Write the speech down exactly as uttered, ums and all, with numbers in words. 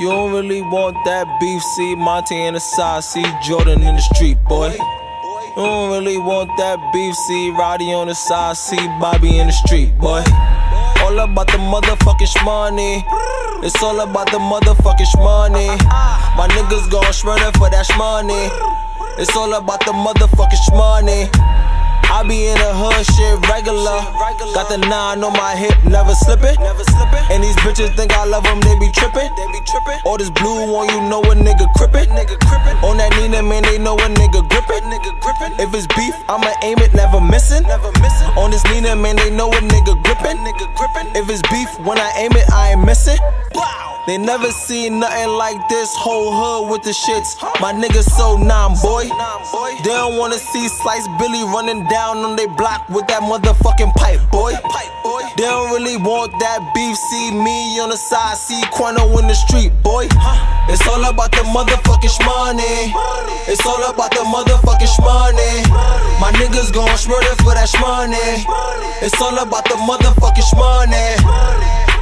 You don't really want that beef, see Monty in the side, see Jordan in the street, boy. You don't really want that beef, see Roddy on the side, see Bobby in the street, boy. All about the motherfucking shmoney. It's all about the motherfucking shmoney. My niggas gon' shredder for that shmoney. It's all about the motherfucking shmoney. I be in the hood, shit regular. Got the nine on my hip, never slippin'. And these bitches think I love them, they be trippin'. All this blue on you know a nigga crippin'. On that Nina, man, they know a nigga grippin'. If it's beef, I'ma aim it, never missin'. On this Nina, man, they know a nigga grippin'. If it's beef, when I aim it, I ain't missin'. They never seen nothing like this, whole hood with the shits. My niggas so numb, boy. They don't wanna see Slice Billy running down on they block with that motherfucking pipe, boy. They don't really want that beef, see me on the side, see Quano in the street, boy. It's all about the motherfucking shmoney. It's all about the motherfucking shmoney. My niggas gon' shmurder for that shmoney. It's all about the motherfucking shmoney.